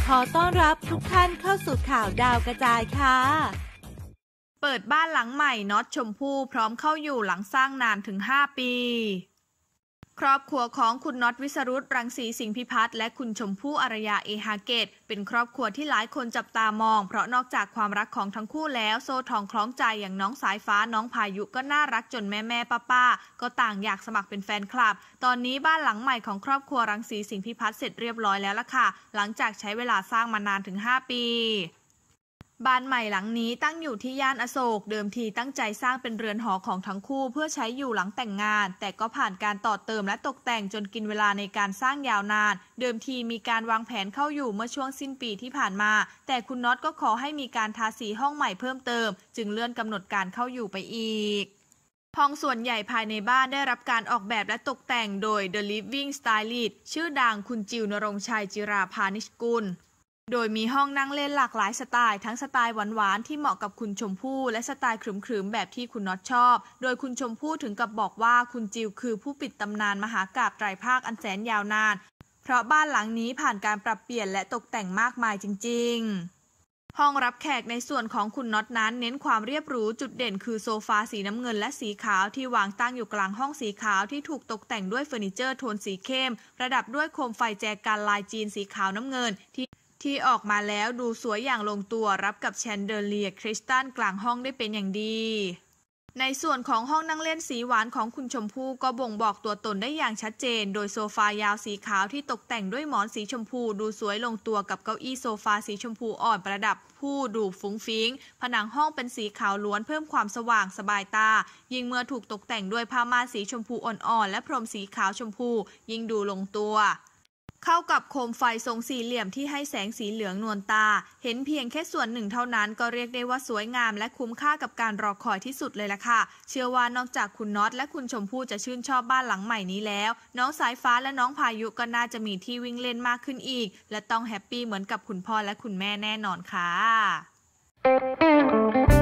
ขอต้อนรับทุกท่านเข้าสู่ข่าวดาวกระจายค่ะเปิดบ้านหลังใหม่น็อตชมพู่พร้อมเข้าอยู่หลังสร้างนานถึง5 ปีครอบครัวของคุณน็อตวิสรุตรังสีสิงห์พิพัฒน์และคุณชมพู่อารยาเอฮาเกตเป็นครอบครัวที่หลายคนจับตามองเพราะนอกจากความรักของทั้งคู่แล้วโซ่ทองคล้องใจอย่างน้องสายฟ้าน้องพายุก็น่ารักจนแม่ป้าก็ต่างอยากสมัครเป็นแฟนคลับตอนนี้บ้านหลังใหม่ของครอบครัวรังสีสิงห์พิพัฒน์เสร็จเรียบร้อยแล้วล่ะค่ะหลังจากใช้เวลาสร้างมานานถึง5 ปีบ้านใหม่หลังนี้ตั้งอยู่ที่ย่านอโศกเดิมทีตั้งใจสร้างเป็นเรือนหอของทั้งคู่เพื่อใช้อยู่หลังแต่งงานแต่ก็ผ่านการต่อเติมและตกแต่งจนกินเวลาในการสร้างยาวนานเดิมทีมีการวางแผนเข้าอยู่เมื่อช่วงสิ้นปีที่ผ่านมาแต่คุณน็อตก็ขอให้มีการทาสีห้องใหม่เพิ่มเติมจึงเลื่อนกำหนดการเข้าอยู่ไปอีกห้องส่วนใหญ่ภายในบ้านได้รับการออกแบบและตกแต่งโดย The Living Stylist ชื่อดังคุณจิว ณรงค์ชัย จิราพานิชกุลโดยมีห้องนั่งเล่นหลากหลายสไตล์ทั้งสไตล์หวานๆที่เหมาะกับคุณชมพู่และสไตล์ขรึมๆแบบที่คุณน็อตชอบโดยคุณชมพู่ถึงกับบอกว่าคุณจิวคือผู้ปิดตำนานมหากาพย์ไตรภาคอันแสนยาวนานเพราะบ้านหลังนี้ผ่านการปรับเปลี่ยนและตกแต่งมากมายจริงๆห้องรับแขกในส่วนของคุณน็อตนั้นเน้นความเรียบหรูจุดเด่นคือโซฟาสีน้ำเงินและสีขาวที่วางตั้งอยู่กลางห้องสีขาวที่ถูกตกแต่งด้วยเฟอร์นิเจอร์โทนสีเข้มประดับด้วยโคมไฟแจกันลายจีนสีขาวน้ำเงินที่ออกมาแล้วดูสวยอย่างลงตัวรับกับแชนเดอเลียร์คริสตัลกลางห้องได้เป็นอย่างดีในส่วนของห้องนั่งเล่นสีหวานของคุณชมพู่ก็บ่งบอกตัวตนได้อย่างชัดเจนโดยโซฟายาวสีขาวที่ตกแต่งด้วยหมอนสีชมพูดูสวยลงตัวกับเก้าอี้โซฟาสีชมพูอ่อนประดับผู้ดูฟุ้งฟิ้งผนังห้องเป็นสีขาวล้วนเพิ่มความสว่างสบายตายิ่งเมื่อถูกตกแต่งด้วยผ้าม่านสีชมพูอ่อนๆและพรมสีขาวชมพูยิ่งดูลงตัวเข้ากับโคมไฟทรงสี่เหลี่ยมที่ให้แสงสีเหลืองนวลตาเห็นเพียงแค่ส่วนหนึ่งเท่านั้นก็เรียกได้ว่าสวยงามและคุ้มค่ากับการรอคอยที่สุดเลยล่ะค่ะเชื่อว่านอกจากคุณน็อตและคุณชมพู่จะชื่นชอบบ้านหลังใหม่นี้แล้วน้องสายฟ้าและน้องพายุก็น่าจะมีที่วิ่งเล่นมากขึ้นอีกและต้องแฮปปี้เหมือนกับคุณพ่อและคุณแม่แน่นอนค่ะ